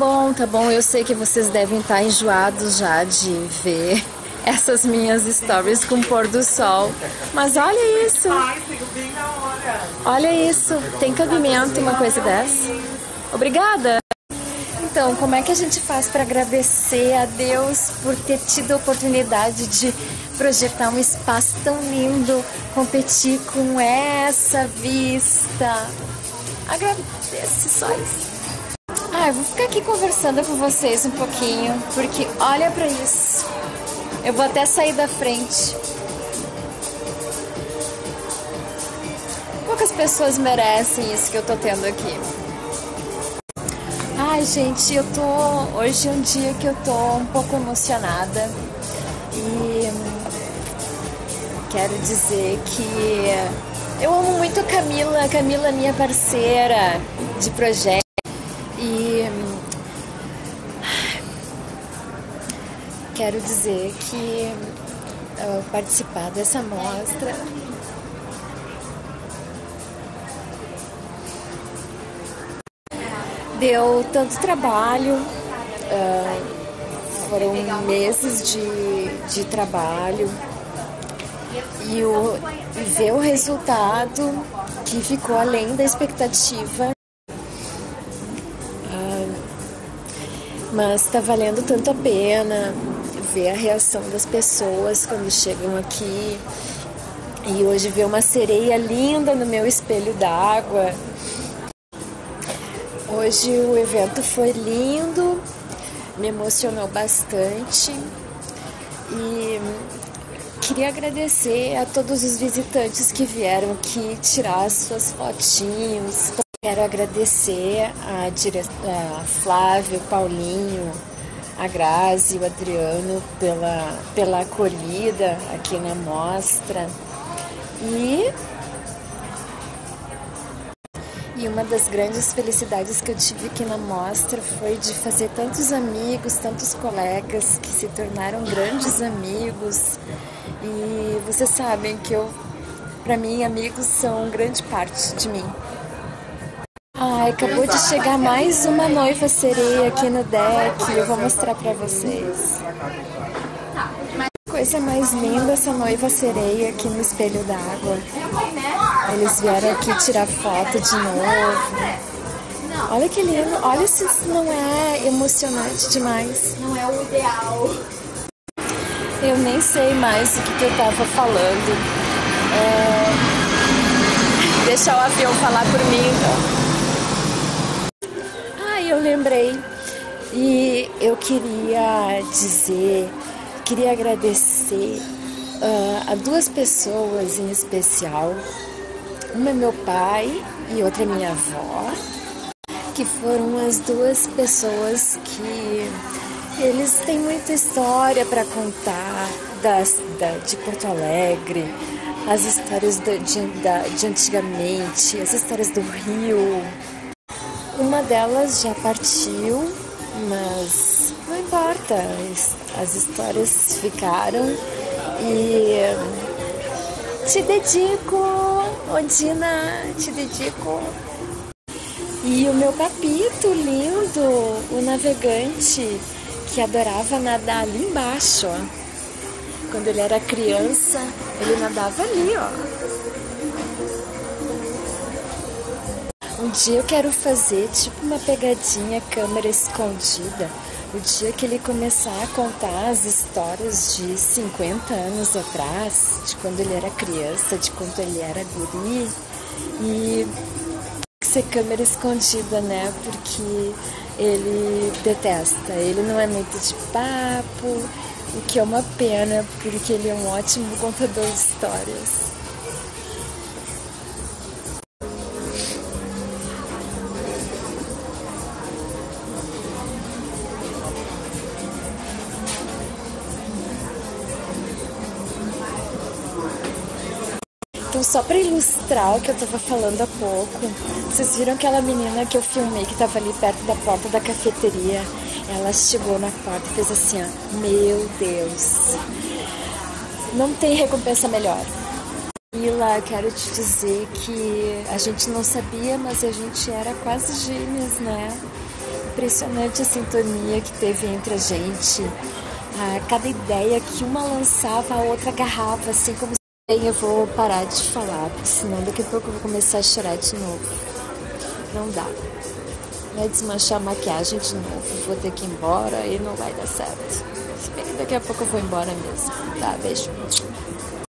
tá bom. Eu sei que vocês devem estar enjoados já de ver essas minhas stories com o pôr do sol. Mas olha isso. Olha isso. Tem cabimento uma coisa dessa? Obrigada. Então, como é que a gente faz para agradecer a Deus por ter tido a oportunidade de projetar um espaço tão lindo, competir com essa vista? Agradece só isso. Eu vou ficar aqui conversando com vocês um pouquinho, porque olha pra isso. Eu vou até sair da frente. Poucas pessoas merecem isso que eu tô tendo aqui. Gente, hoje é um dia que eu tô um pouco emocionada e quero dizer que eu amo muito a Camila. A Camila é minha parceira de projeto e quero dizer que participar dessa mostra deu tanto trabalho, foram meses de trabalho e ver o resultado que ficou além da expectativa, mas tá valendo tanto a pena ver a reação das pessoas quando chegam aqui e hoje ver uma sereia linda no meu espelho d'água. Hoje o evento foi lindo, me emocionou bastante e queria agradecer a todos os visitantes que vieram aqui tirar suas fotinhos. Quero agradecer a Flávia, o Paulinho, a Grazi, o Adriano pela acolhida aqui na mostra. E uma das grandes felicidades que eu tive aqui na mostra foi de fazer tantos amigos, tantos colegas que se tornaram grandes amigos. E vocês sabem que para mim, amigos são grande parte de mim. Acabou de chegar mais uma noiva sereia aqui no deck. Eu vou mostrar para vocês. Coisa mais linda essa noiva sereia aqui no espelho d'água. Eles vieram aqui tirar foto de novo. Olha que lindo. Olha se isso não é emocionante demais. Não é o ideal. Eu nem sei mais o que eu tava falando. Deixar o avião falar por mim, então. Eu lembrei. E eu queria agradecer a duas pessoas em especial. Uma é meu pai e outra é minha avó, que foram as duas pessoas que eles têm muita história para contar de Porto Alegre, as histórias de antigamente, as histórias do Rio. Uma delas já partiu, mas não importa, as histórias ficaram e te dedico, Ondina, te dedico. E o meu papito lindo, o navegante, que adorava nadar ali embaixo, ó. Quando ele era criança, ele nadava ali, ó. Um dia eu quero fazer tipo uma pegadinha, câmera escondida. O dia que ele começar a contar as histórias de 50 anos atrás, de quando ele era criança, de quando ele era guri. E ser câmera escondida, né? Porque ele detesta, ele não é muito de papo, o que é uma pena, porque ele é um ótimo contador de histórias. Então, só para ilustrar o que eu tava falando há pouco, vocês viram aquela menina que eu filmei que tava ali perto da porta da cafeteria? Ela chegou na porta e fez assim, ó, meu Deus, não tem recompensa melhor. Mila, quero te dizer que a gente não sabia, mas a gente era quase gêmeas, né? Impressionante a sintonia que teve entre a gente. Cada ideia que uma lançava, a outra agarrava, assim como se... Eu vou parar de falar, porque senão daqui a pouco eu vou começar a chorar de novo. Não dá. Vai desmanchar a maquiagem de novo. Vou ter que ir embora e não vai dar certo. Se bem que daqui a pouco eu vou embora mesmo. Tá, beijo.